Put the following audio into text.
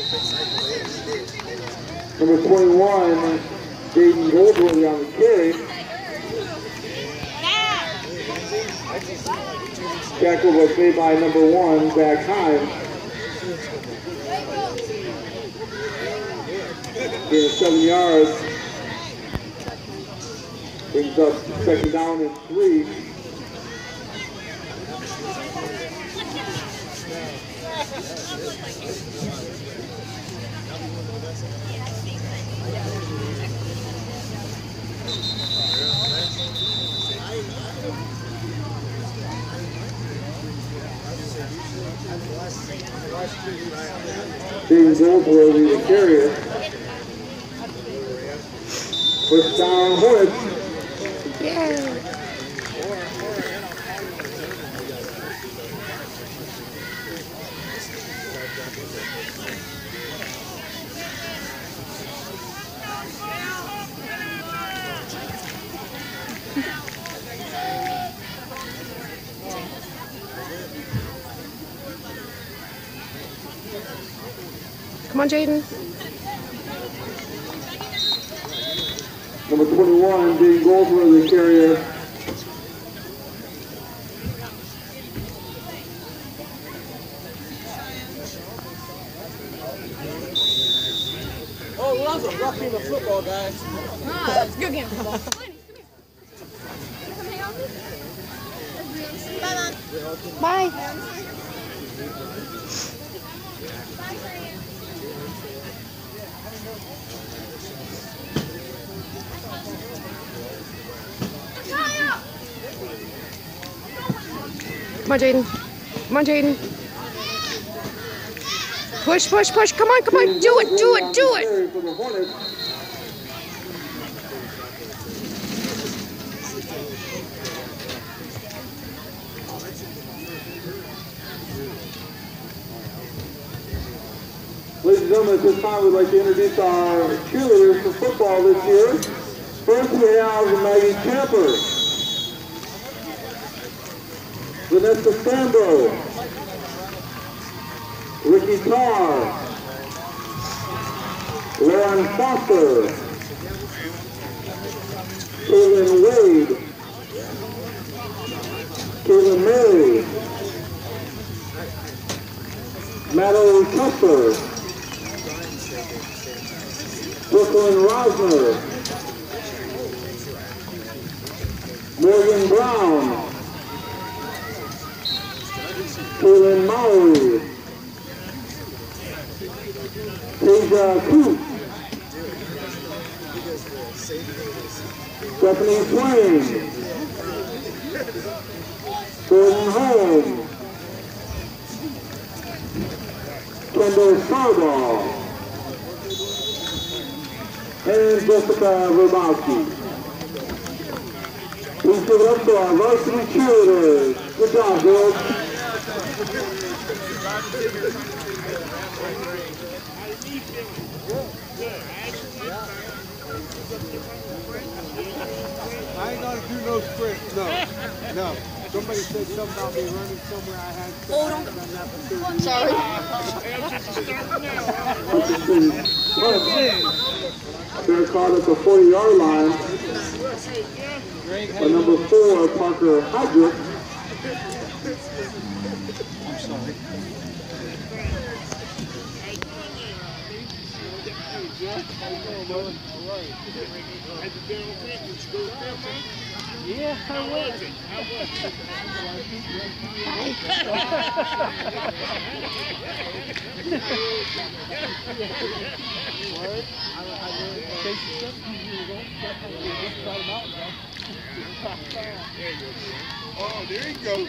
Number 21, Jaden Goldsworthy on the carry. Tackle was made by number 1, Zach Himes. Gain 7 yards. Brings up second down and 3. Jaden Goldsworthy, the carrier. First down, Hornets. Yeah. Come on, Jaden. Number 21, Jaden Goldsworthy, the carrier. Oh, well, that was a rough game of football, guys. Ah, it's a good game of football. Bye. Come on, Jaden. Come on, Jaden. Push, push, push. Come on, come on. Do it, do it, do it. Ladies and gentlemen, at this time we'd like to introduce our cheerleaders for football this year. First we have Maggie Camper, Vanessa Sambro, Ricky Tarr, Lauren Foster, Kaylin Wade, Kaylin Mary, Madeline Cupfer, Brooklyn Rosner, Morgan Brown, Kaylin Maury, Tasia Coop, Stephanie Swain, Gordon Holmes, Kendall Starbaugh, and Jessica Verbowski. Please give it up to our varsity cheerleaders. Good job, girls. I ain't gonna do no sprint. No. Somebody said something about me running somewhere I had to. Oh, don't. Sorry. They're caught at the 40-yard line by number 4, Parker Hydrick. I'm sorry. Yeah, I was. Oh, there you go.